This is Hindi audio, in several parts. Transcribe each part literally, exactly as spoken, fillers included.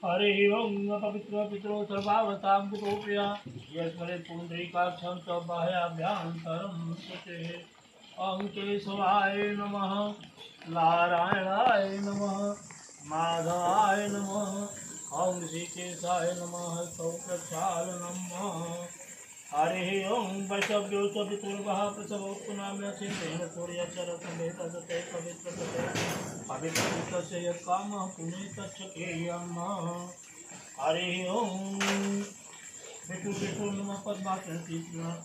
हरे ओम पवित्र पितरो सर्वावतां पितो प्रिया यस्मरे पुण्डरीकाक्षं च बाह्याभ्यन्तरं शुचे ओं केशवाय नमः नारायणाय नमः माधवाय नमः ओं ऋषिकेशाय नमः सौप्रक्षाल नमः हरे ओं वैष्णव्यो च पितुर्वः प्रसवोत्पुनाम्य चिन्तेन सूर्यचरसमेतसते पवित्रतते पवित्रस्य यत्कामः पुण्ये तच्छकेयम् हरे ओं विष्णु विष्णु नमः पद्माकृति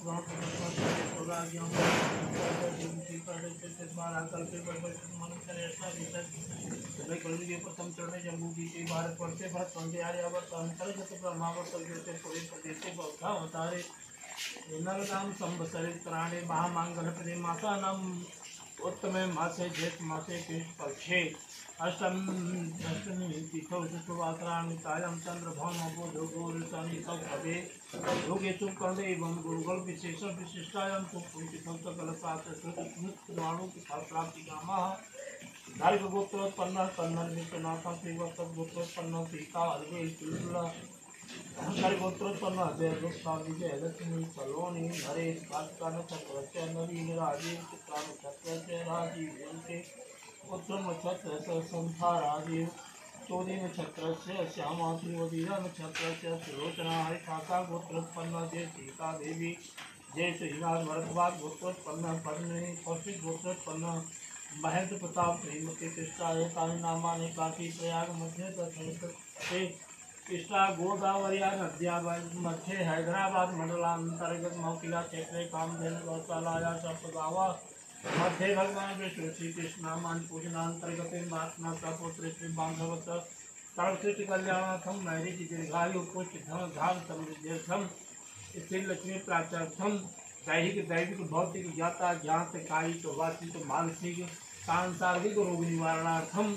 प्रथम चरण जम्मू की भारत वर्ष भरत पंडे आर्यावर्त अंतर्गत ब्रह्मावर्त पूरे प्रदेश अवतारे नरनाम संवत्सरित्राणे महामांगल्यप्रदे मासानाम् उत्तमे मासे ज्येष्ठ मासे कृष्ण पक्षे अष्टम दशमी तिथौ शुक्रवासराणि सायं चंद्रभानु बोधो गौरसनितौ भवे योगे शुक्कर्णे एवं गुरुगुल विशेष विशिष्टायां सुपुंसितौ सकलशास्त्र श्रुतिस्मृतिपुराणों की प्राप्ति कामः धार्ग गोत्रोत्पन्नः कन्नड़ विश्वनाथं श्रीवत्स गोत्रोत्पन्नः सीता अलवेल तुलला हरि गोत्रोत्पन्न अजय गुप्ता विजय लक्ष्मी सलोनी नरेश कार्तिका नक्षत्र नवीन राजीव चित्रा नक्षत्र राजीव के उत्तम नक्षत्र संथा राजीव चौदह नक्षत्र श्यामा त्रिवदीरा नक्षत्र सुलोचना हरिकाका गोत्रोत्पन्न जय सीता देवी जय श्रीनाथ भरद्वाज गोत्रोत्पन्न पद्मिनी कौशिक गोत्रोत्पन्न महेंद्र प्रताप श्रीमती कृष्णा तानी नामानि काशी प्रयाग मध्य दक्षिण कृष्णा गोदावरिया नद्या मध्य हैदराबाद मंडलांतर्गत मौकिला क्षेत्र कामधेन गौशालाया सप्तगावा मध्य भगवान विष्णु श्री कृष्ण मान पूजनांतर्गत महात्मा का पुत्र श्री बांधवत सर्वश्रेष्ठ कल्याणार्थम मैरी की दीर्घायु पुष्ट धन धाम समृद्ध्यर्थम स्थिर लक्ष्मी प्राचार्थम दैहिक दैविक भौतिक ज्ञाता ज्ञात कायिक वाचिक मानसिक सांसारिक रोग निवारणार्थम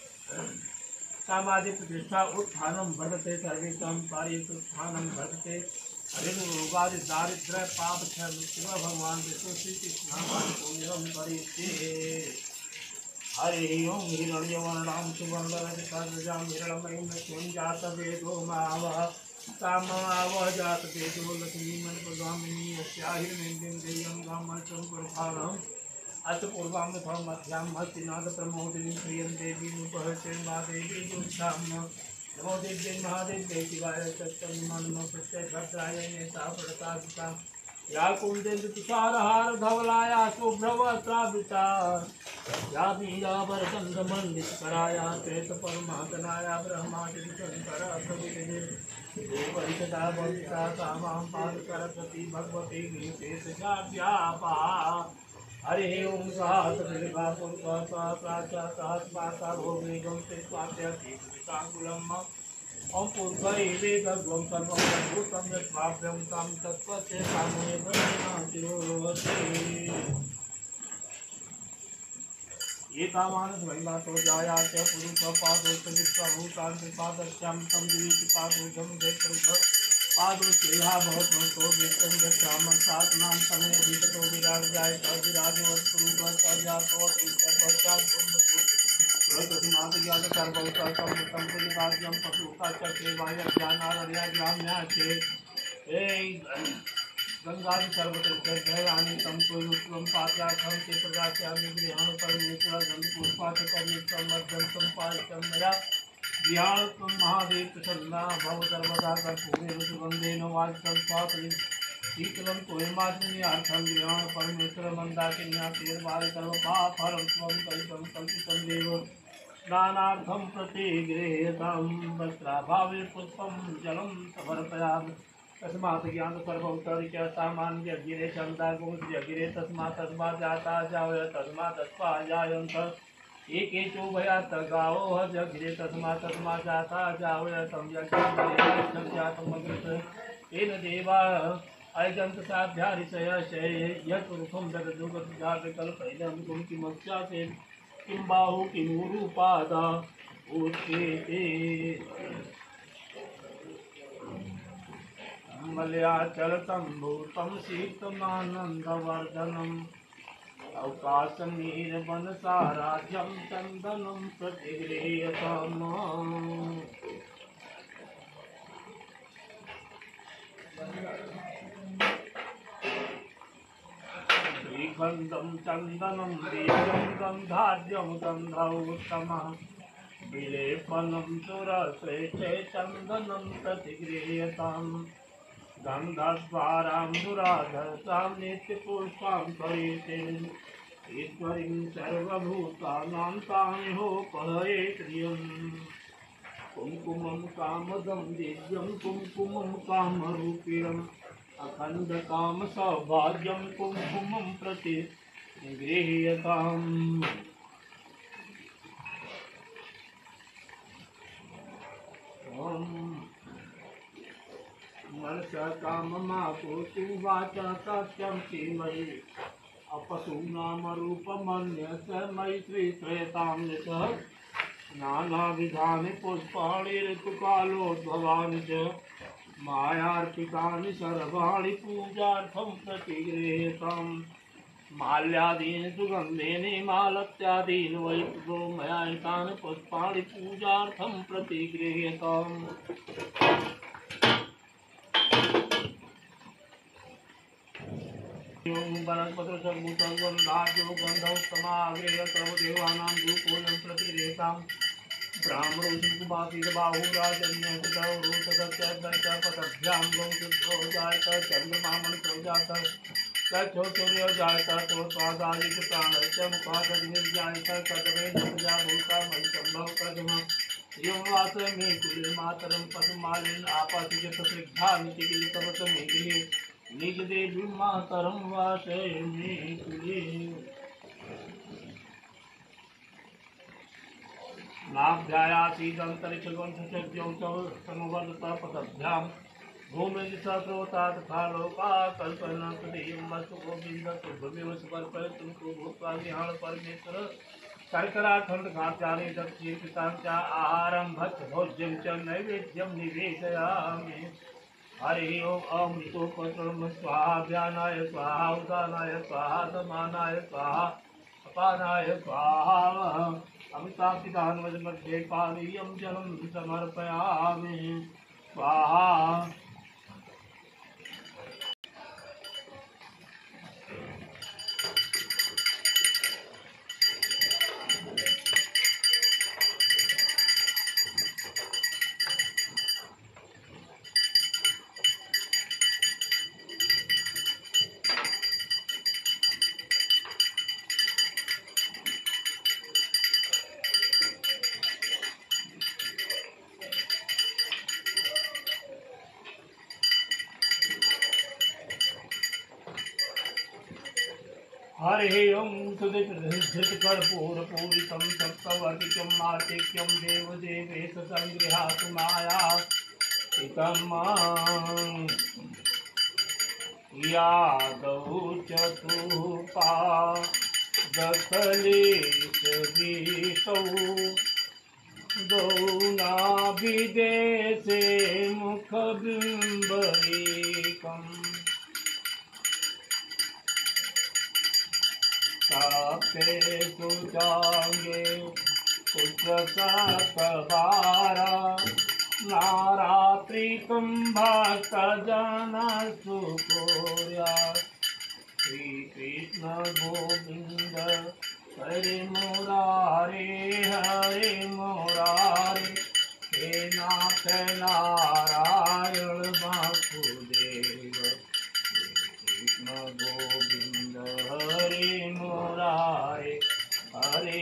सामाजिक प्रतिष्ठा उत्थानम वर्धते सर्वेषां कार्येषुत्थानं वर्धते हरिर्रोगादि दारिद्र्य पाप क्षय मृत्यु भगवान विष्णु श्री कृष्णाय पूजनं करिष्ये हरि ओं हिरण्यवर्णां सुवर्णरजतां हिरण्मयीं लक्ष्मीं जातवेदो मावः तामावः जातवेदो लक्ष्मीं प्रगामिनी यस्या हिरण्यं देयं गामचं पुरफारम् अतपूर्वां तथा मध्यां हस्तिनाथ प्रमोदिनी प्रियं देवी उपहर्षे मा देवी दुष्टां नमो देव्यै महादेव्यै शिवाय सत्यं नमो प्रत्यय भद्राय नेता प्रसादिता या कुंदेन्दु तुषारहार धवलाया शुभ्रवस्त्रावृता या वीराभरचन्द्रमण्डितकराया श्वेतपरमातनाया ब्रह्मादिशंकर प्रभुते देवैकदा वंदिता कामां पादकरपति भगवती नीतेशव्यापा हरि ओं सात बिल्वा पुरुषा प्राचा सात माता भोगेगम स्वात्याकुलम ओं पुरुषै वेदग्वं सर्वं भूतं यद्भाव्यं तं तत्त्वस्य सामये ब्रह्मणातिरोवते एतावान् स्वयंवातो जाया च पुरुषपादोश्च विश्वभूतान् पादस्यां तं दिवीपादोजं जयपुरुष पादो श्रेहा बहुत तो विष्णु गच्छाम साधनां समय अधिकतो विराट जाय विराजवत् पुरुष सजातो पश्चात् तस्मात् ज्ञात सर्वौता सम्मतं पुलिकार्यं पशुका चक्रे वाय ज्ञानारण्या ग्राम्या चेत् हे गंगादि सर्वतीर्थयानि तं पुरुषं पाद्यार्थं ते प्रदास्यामि गृहाणु परमेश्वर गन्धपुष्पाचकमितं मध्यं सम्पादितं मया विहारत्वं महादेव प्रसन्ना भव सर्वदा कर्पूरेण सुगन्धेन वाचितं स्वापरि शीतलं तोयमात्मन्यार्थं गृहाण परमेश्वर मन्दाकिन्यासेर्वारि सर्वपापहरं त्वं कल्पितं कल्पितं देव स्नानार्थं प्रतिगृह्यतां वस्त्राभावे पुष्पं जलं समर्पयामि तस्मात् ज्ञान सर्वोत्तरिक्य सामान्य गिरे चन्दा गोस्य गिरे तस्मात् तस्मात् जाता जावय तस्मात् तस्मात् जायन्त एके चोभयात् गावो हजगिरे तस्मात् तस्मात् जाता जावय तं यज्ञं जातं मग्रत तेन देवा अयजन्त साध्यारिषयशये यत्पुरुषं ददुगतजातकल्पैलं गुं किमस्यासे किं बाहु किमुरुपादा उच्यते मलयाचलतं शीतमानन्दवर्धनम् अवकाशमीरवनसाराध्यं चन्दनं प्रतिगृह्यताम् गंधम चंदनम दीर्घम गंधाद्यम गंधोत्तमः विलेपनं सुरश्रेष्ठे चंदनं प्रतिगृह्यताम् गंधद्वारां दुराधसां नित्यपुष्पां परितेन ईश्वरीं सर्वभूतानां तामिहोपहये प्रियम् कुंकुमं कामदं दिव्यं कुंकुमं कामरूपिणम् अखंड काम सौभाग्यं कुंकुमं प्रति गृह्यताम्। मनसा काममापुतु वाचा सत्यं सीमयि अपसूनामरूपमन्यस्य मैत्री श्रेतां यतः नानाविधानि पुष्पाणि ऋतुकालोद्भवानि च मायार्पितानि सर्वाणि पूजार्थं प्रतिगृह्यताम्। माल्यादीनि सुगन्धीनि मालत्यादीनि वै गोमयातानि पुष्पाणि पूजार्थं प्रतिगृह्यताम्। वनस्पतिसम्भूतं गन्धाढ्यो गन्धोत्तमाग्रेय सर्वदेवानां धूपोऽयं प्रतिगृह्यताम्। ब्राह्मणोऽसिकुमासीत् बाहुराजन्यकृतौ रोचदत्यपतभ्यां गं शुद्धो जायत चन्द्रमामणितो जातः सूर्यो जायत त्वत्पादादिकृतानस्य मुखादग्निर्जायत कदमेन प्रजा भूता मयि सम्भव कदमः एवं वास मे कुले मातरं पद्मालिन आपातिजतृग्धानिचिकिलितवत मे गृहे निज देवी मातरं वासे मे कुले। नाभ्यायासीदन्तरिक्षगंसचर्यं समवर्तता पदभ्यां भूमिर्सत्रोता तथा लोका कल्पना कृतिं वस्तु गोविंद तुभ्यमेव समर्पयतु को भूत्वा निहाल परमेश्वर शर्कराखंड घात्यानि दक्षिण पितांच आहारं भक्ष भोज्यं च नैवेद्यं निवेदयामि। हरि ओम अमृतोपत्रम स्वाहा ध्यानाय स्वाहा उदानाय स्वाहा समानाय स्वाहा अपानाय स्वाहा अमितापितान्वजमध्ये पानीयं जलं समर्पयामि स्वाहा। हरि ओम सुधृतकर्पूरपूरितं सप्तवर्तिकं मार्तिक्यं देवदेवेश संगृहातु माया इतं यादौ चतुष्पादकलेशधीशौ द्वौ नाभिदेशे मुखबिम्बैकम् साप्ते सुजांगे पुत्रसकवारा नारात्रिकं भक्तजना सुकोर्या श्री कृष्ण गोविंद हरे मुरारे हरे मुरारे हे नाथ नारायण वासुदेव कृष्ण गोविंद हरे मुरारे हरे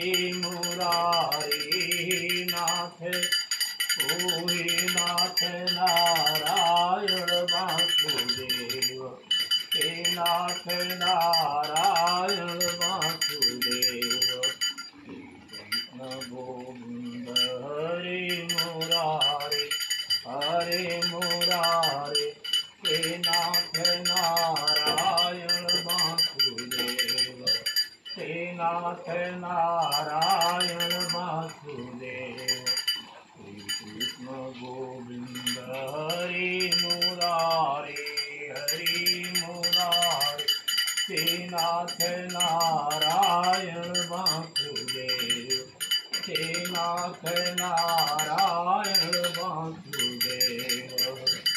मुरारे नाथ ओहे नाथ नारायण वासुदेव हे नाथ नारायण वासुदेव कृष्ण गोविंद हरे मुरारे हरे मुरारे हे नाथ नारायण वासुदेव हे नाथ नारायण वासुदेव कृष्ण गोविंद हरे मुरारे हरे मुरारे हे नाथ नारायण वासुदेव हे नाथ नारायण वासुदेव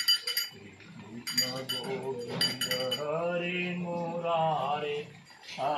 कृष्ण गोविंद हरे मुरारे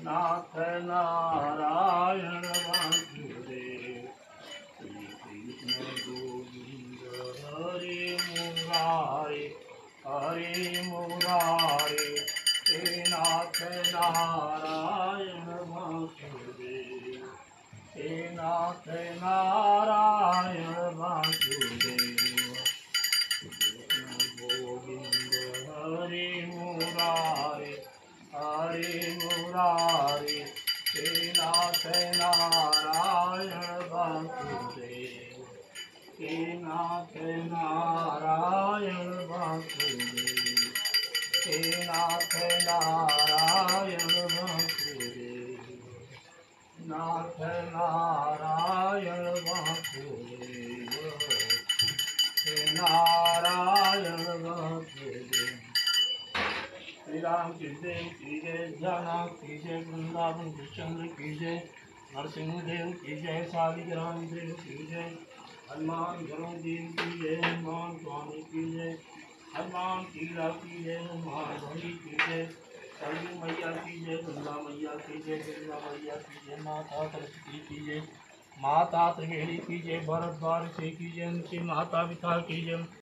नाथ नारायण वासुदेव श्री कृष्ण गोविंद हरे मुरारे हरे मुरारे हे नाथ नारायण वासुदेव हे नाथ नारायण वासुदेव कृष्ण गोविंद हरे मुरारे हरे मुरारे हे नाथ नारायण वासुदेव हे नाथ नारायण वासुदेव हे नाथ नारायण वासुदेव नाथ नारायण वासुदेव हे नारायण वासुदेव। श्री राम की जय की जय, जाना की जय, वृंदावन कृष्ण की जय, नरसिंह देव की जय, शालिग्राम देव की जय, हनुमान देव की जय, हनुमान स्वामी की जय, हनुमान कीरा की जय, हनुमान भंगी की जय, सरयू मैया की जय, गंगा मैया की जय, गंगा मैया की जय, माता सरस्वती की जय, माता त्रिवेणी की जय, भरद्वाज से की जय, उनकी माता पिता की जय,